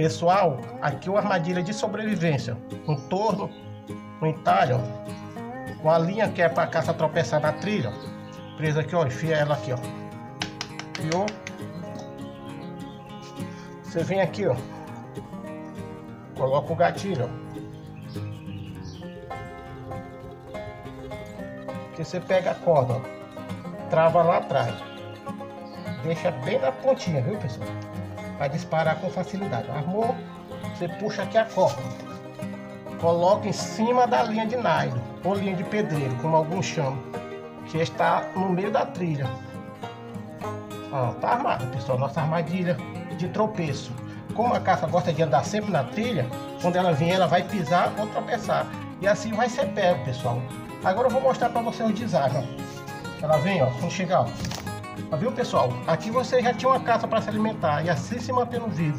Pessoal, aqui uma armadilha de sobrevivência. Um torno, um entalho, uma linha que é para caça tropeçar na trilha. Presa aqui, ó, enfia ela aqui, ó. Enfiou. Você vem aqui, ó. Coloca o gatilho, ó. Que você pega a corda, ó. Trava lá atrás. Deixa bem na pontinha, viu, pessoal? Para disparar com facilidade. Armou, você puxa aqui a corda. Coloca em cima da linha de nylon ou linha de pedreiro, como alguns chamam, que está no meio da trilha. Ó, tá armada, pessoal, nossa armadilha de tropeço. Como a caça gosta de andar sempre na trilha, quando ela vier, ela vai pisar ou tropeçar. E assim vai ser pego, pessoal. Agora eu vou mostrar para vocês o design, ó. Ela vem, ó, quando chegar, ó. Viu, pessoal? Aqui você já tinha uma caça para se alimentar e assim se mantendo vivo.